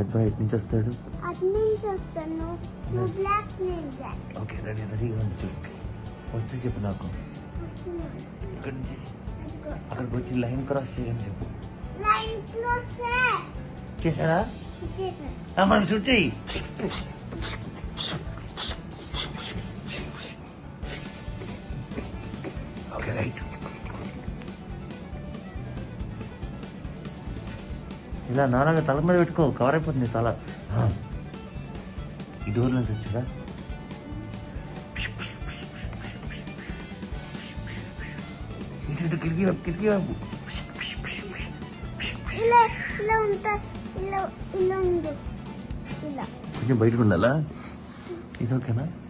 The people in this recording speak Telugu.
చెప్పా ఎటు నుంచి వస్తాడు? ఓకే రెడీ రెడీగా ఉంది చెప్పు. వస్తే చెప్పు నాకు. ఇక్కడ నుంచి అక్కడికి వచ్చి లైన్ క్రాస్ చేయని చెప్పు. చేశారా? మనం షూట్ చేయి. Okay right. ఇలా నాన్నగా తల మీద పెట్టుకో, కవర్ అయిపోతుంది తల. ఈ డోర్ నుంచి వచ్చారా? కిటికీ కిటికీ వైపు కొంచెం బయటకు ఉండాలా? ఇది ఓకేనా?